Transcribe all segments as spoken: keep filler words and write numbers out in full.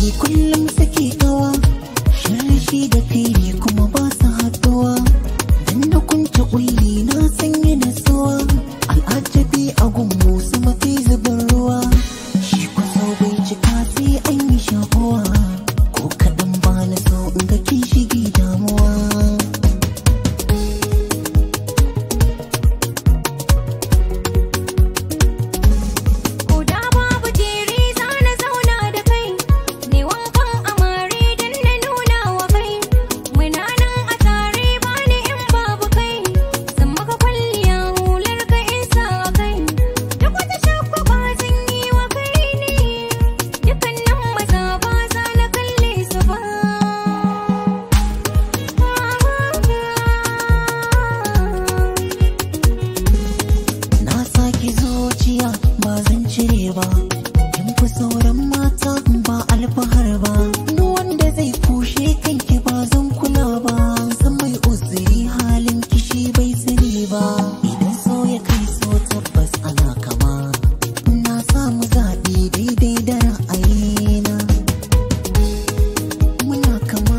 kullum suke kawa, sharashi da kai ne kuma ba su haɗuwa. Dan da kunce kulli na sanya nasuwa, al'ajabi a gunmu su mafi zubar ruwa. Shi kwaso bai cika sai an yi shakuwa, ko kaɗan ba na so in ga kin shige damuwa. Ba zan cire ba, kin fi sauran mata ba alfahar ba. Duk wanda zai kushe kanki ba zan kula ba, san mai uzuri halin kishi bai sani ba. Idan so ya kai so tabbas ana kama, na samu zaɓi daidai da ra'ayina. Muna kama.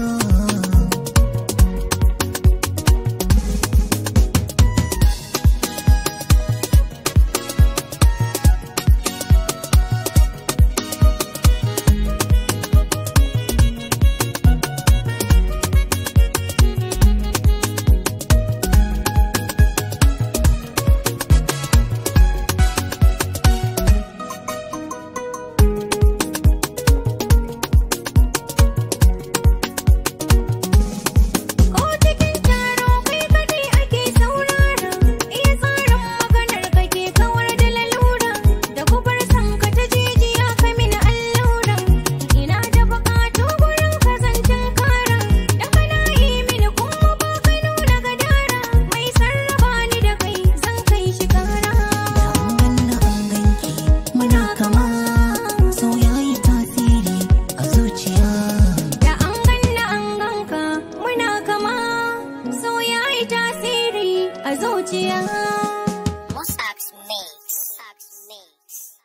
Mossack's Mix.